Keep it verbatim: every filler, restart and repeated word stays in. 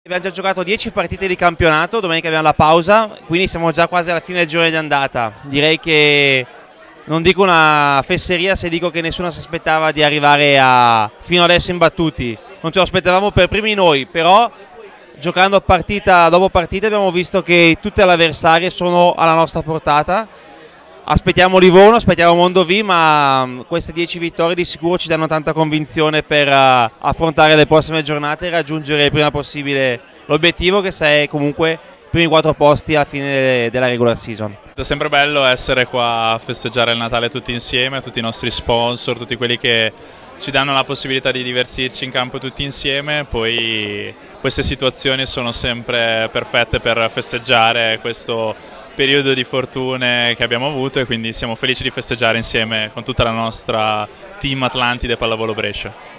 Abbiamo già giocato dieci partite di campionato, domenica abbiamo la pausa, quindi siamo già quasi alla fine del girone di andata. Direi che non dico una fesseria se dico che nessuno si aspettava di arrivare a fino adesso imbattuti. Non ce lo aspettavamo per primi noi, però giocando partita dopo partita abbiamo visto che tutte le avversarie sono alla nostra portata. Aspettiamo Livorno, aspettiamo Mondovì, ma queste dieci vittorie di sicuro ci danno tanta convinzione per uh, affrontare le prossime giornate e raggiungere il prima possibile l'obiettivo, che è comunque i primi quattro posti alla fine della regular season. È sempre bello essere qua a festeggiare il Natale tutti insieme, tutti i nostri sponsor, tutti quelli che ci danno la possibilità di divertirci in campo tutti insieme. Poi queste situazioni sono sempre perfette per festeggiare questo periodo di fortune che abbiamo avuto, e quindi siamo felici di festeggiare insieme con tutta la nostra team Atlantide Pallavolo Brescia.